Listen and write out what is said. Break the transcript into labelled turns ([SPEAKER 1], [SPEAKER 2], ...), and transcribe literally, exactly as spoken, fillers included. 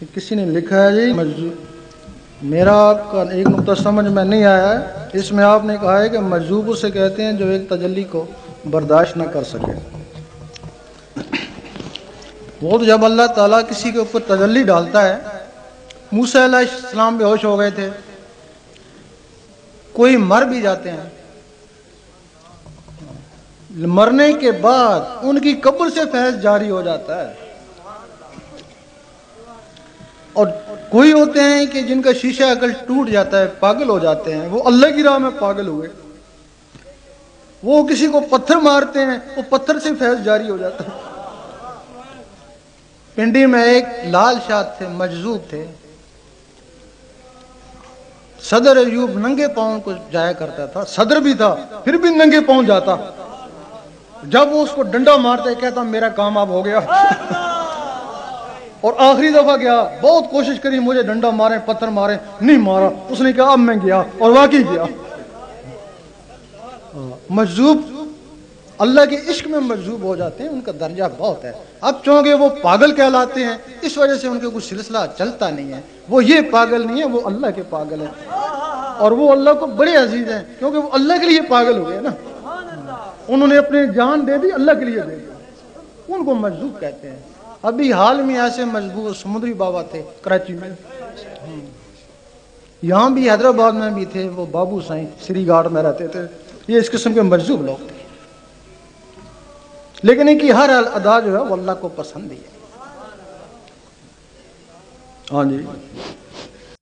[SPEAKER 1] کہ کسی نے لکھا ہے جی مجذوب، میرا آپ کا ایک نقطہ سمجھ میں نہیں آیا ہے، اس میں آپ نے کہا ہے کہ مجذوب اسے کہتے ہیں جو ایک تجلی کو برداشت نہ کر سکے۔ وہ تو جب اللہ تعالیٰ کسی کے اوپر تجلی ڈالتا ہے، موسیٰ علیہ السلام بے ہوش ہو گئے تھے، کوئی مر بھی جاتے ہیں، مرنے کے بعد ان کی قبر سے فیض جاری ہو جاتا ہے، اور کوئی ہوتے ہیں کہ جن کا شیشہ عقل ٹوٹ جاتا ہے، پاگل ہو جاتے ہیں، وہ اللہ کی راہ میں پاگل ہوئے، وہ کسی کو پتھر مارتے ہیں، وہ پتھر سے فیض جاری ہو جاتا ہے۔ پنڈی میں ایک لال شاہ تھے، مجذوب تھے، صدر ایوب ننگے پاؤں کو جایا کرتا تھا، صدر بھی تھا پھر بھی ننگے پاؤں جاتا، جب وہ اس کو ڈنڈا مارتے کہتا میرا کام اب ہو گیا، اور آخری دفعہ گیا، بہت کوشش کری مجھے ڈنڈا مارے پتھر مارے، نہیں مارا، اس نے کہا اب میں گیا، اور واقعی گیا۔ مجذوب اللہ کے عشق میں مجذوب ہو جاتے ہیں، ان کا درجہ بہت ہے۔ اب چونکہ وہ پاگل کہلاتے ہیں، اس وجہ سے ان کے کچھ سلسلہ چلتا نہیں ہے، وہ یہ پاگل نہیں ہے، وہ اللہ کے پاگل ہیں، اور وہ اللہ کو بڑے عزیز ہیں، کیونکہ وہ اللہ کے لیے پاگل ہو گئے نا، انہوں نے اپنی جان دے دی، اللہ کے لیے دے دی، ان کو مجذوب کہتے ہیں۔ ابھی حال میں ایسے مجذوب سمندری بابا تھے کراچی میں، یہاں بھی حیدرآباد میں بھی تھے، وہ بابو سائیں سری گاٹ میں رہتے تھے، یہ اس قسم کے مجذوب لوگ تھے، لیکن ان کی ہر ادا جو ہے وہ اللہ کو پسند ہی ہے۔ ہاں جی۔